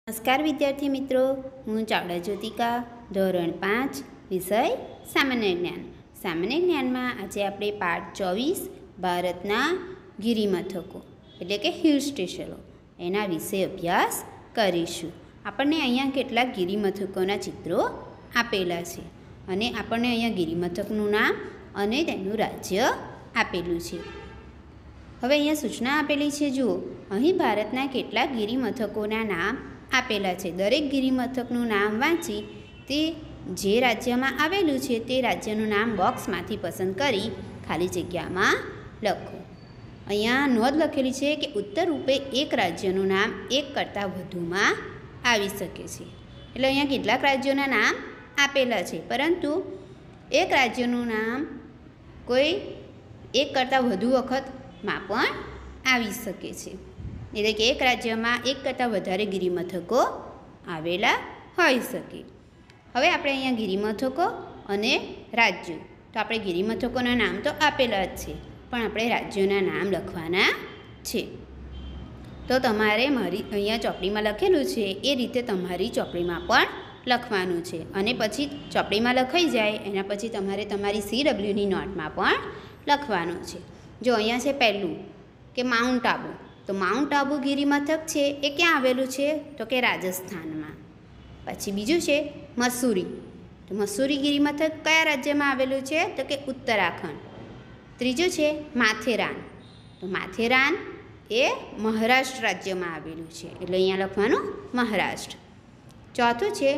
નમસ્કાર વિદ્યાર્થી મિત્રો, હું ચાવડા જ્યોતિકા, ધોરણ 5, વિષય સામાન્ય જ્ઞાન. સામાન્ય જ્ઞાનમાં આજે આપણે પાઠ 24 ભારતના ગિરિમથકો એટલે કે હિલ સ્ટેશનો એના વિશે અભ્યાસ કરીશું. આપણને અહીંયા કેટલાક ગિરિમથકોના ચિત્રો આપેલા છે અને આપણને અહીંયા ગિરિમથકનું નામ અને તેનું રાજ્ય આપેલું છે. હવે અહીંયા સૂચના આપેલી છે. જુઓ, અહીં ભારતના કેટલાક ગિરિમથકોના નામ આપેલા છે. દરેક ગિરિમથકનું નામ વાંચી તે જે રાજ્યમાં આવેલું છે તે રાજ્યનું નામ બોક્સમાંથી પસંદ કરી ખાલી જગ્યામાં લખો. અહીંયા નોંધ લખેલી છે કે ઉત્તર રૂપે એક રાજ્યનું નામ એક કરતાં વધુમાં આવી શકે છે. એટલે અહીંયા કેટલાક રાજ્યોના નામ આપેલા છે, પરંતુ એક રાજ્યનું નામ કોઈ એક કરતાં વધુ વખતમાં પણ આવી શકે છે. એટલે કે એક રાજ્યમાં એક કરતાં વધારે ગિરિમથકો આવેલા હોઈ શકે. હવે આપણે અહીંયા ગિરિમથકો અને રાજ્યો, તો આપણે ગિરિમથકોના નામ તો આપેલા જ છે, પણ આપણે રાજ્યોના નામ લખવાના છે. તો તમારે મારી અહીંયા ચોપડીમાં લખેલું છે એ રીતે તમારી ચોપડીમાં પણ લખવાનું છે, અને પછી ચોપડીમાં લખાઈ જાય એના પછી તમારે તમારી CWની નોટમાં પણ લખવાનું છે. જો અહીંયા છે પહેલું કે માઉન્ટ આબુ. તો માઉન્ટ આબુ ગિરિમથક છે એ ક્યાં આવેલું છે? તો કે રાજસ્થાનમાં. પછી બીજું છે મસૂરી. તો મસૂરી ગિરિમથક કયા રાજ્યમાં આવેલું છે? તો કે ઉત્તરાખંડ. ત્રીજું છે માથેરાન. તો માથેરાન એ મહારાષ્ટ્ર રાજ્યમાં આવેલું છે, એટલે અહીંયા લખવાનું મહારાષ્ટ્ર. ચોથું છે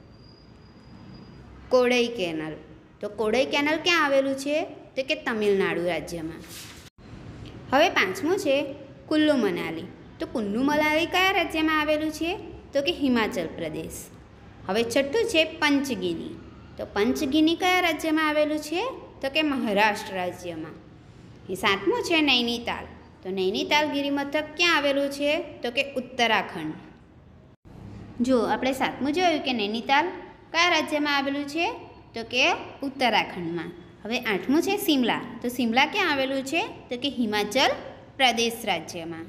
કોડઈ કેનલ. તો કોડઈ કેનલ ક્યાં આવેલું છે? તો કે તમિલનાડુ રાજ્યમાં. હવે પાંચમું છે કુલ્લુ મનાલી. તો કુલ્લુ મનાલી કયા રાજ્યમાં આવેલું છે? તો કે હિમાચલ પ્રદેશ. હવે છઠ્ઠું છે પંચગીની. તો પંચગીની કયા રાજ્યમાં આવેલું છે? તો કે મહારાષ્ટ્ર રાજ્યમાં. એ સાતમું છે નૈનીતાલ. તો નૈનીતાલ ગિરિમથક ક્યાં આવેલું છે? તો કે ઉત્તરાખંડ. જો આપણે સાતમું જોયું કે નૈનીતાલ કયા રાજ્યમાં આવેલું છે? તો કે ઉત્તરાખંડમાં. હવે આઠમું છે શિમલા. તો શિમલા ક્યાં આવેલું છે? તો કે હિમાચલ પ્રદેશ રાજ્યમાં.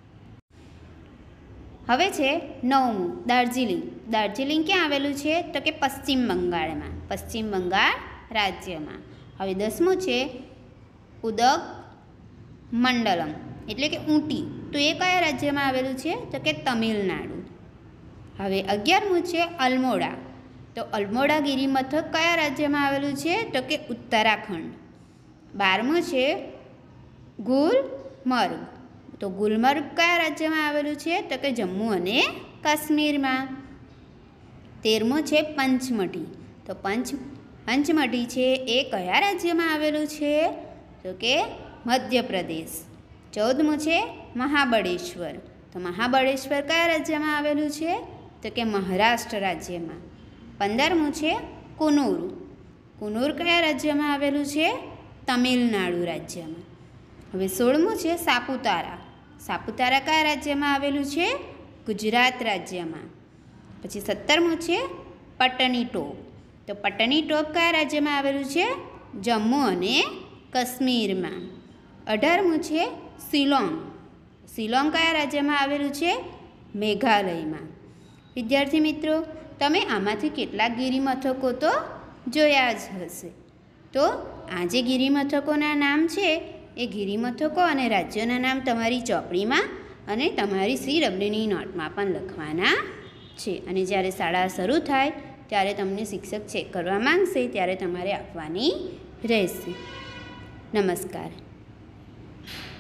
હવે છે નવમું દાર્જિલિંગ. દાર્જિલિંગ ક્યાં આવેલું છે? તો કે પશ્ચિમ બંગાળમાં, પશ્ચિમ બંગાળ રાજ્યમાં. હવે દસમું છે ઉદગ મંડલમ એટલે કે ઊંટી. તો એ કયા રાજ્યમાં આવેલું છે? તો કે તમિલનાડુ. હવે 11મું છે અલ્મોડા. તો અલ્મોડા ગિરિમથક કયા રાજ્યમાં આવેલું છે? તો કે ઉત્તરાખંડ. 12મું છે ગુલમર્ગ. તો ગુલમર્ગ કયા રાજ્યમાં આવેલું છે? તો કે જમ્મુ અને કાશ્મીરમાં. 13મું છે પંચમઢી. તો પંચમઢી છે એ કયા રાજ્યમાં આવેલું છે? તો કે મધ્યપ્રદેશ. 14મું છે મહાબળેશ્વર. તો મહાબળેશ્વર કયા રાજ્યમાં આવેલું છે? તો કે મહારાષ્ટ્ર રાજ્યમાં. 15મું છે કુનૂર. કુનૂર કયા રાજ્યમાં આવેલું છે? તમિલનાડુ રાજ્યમાં. હવે 16મું છે સાપુતારા. સાપુતારા કયા રાજ્યમાં આવેલું છે? ગુજરાત રાજ્યમાં. પછી 17મું છે પટનીટોપ. તો પટનીટોપ કયા રાજ્યમાં આવેલું છે? જમ્મુ અને કાશ્મીરમાં. 18મું છે શિલોંગ. શિલોંગ કયા રાજ્યમાં આવેલું છે? મેઘાલયમાં. વિદ્યાર્થી મિત્રો, તમે આમાંથી કેટલાક ગિરિમથકો તો જોયા જ હશે. તો આ જે ગિરિમથકોના નામ છે એ ગિરિમથકો અને રાજ્યોના નામ તમારી ચોપડીમાં અને તમારી CWની નોટમાં પણ લખવાના છે. અને જ્યારે શાળા શરૂ થાય ત્યારે તમને શિક્ષક ચેક કરવા માંગશે ત્યારે તમારે આપવાની રહેશે. નમસ્કાર.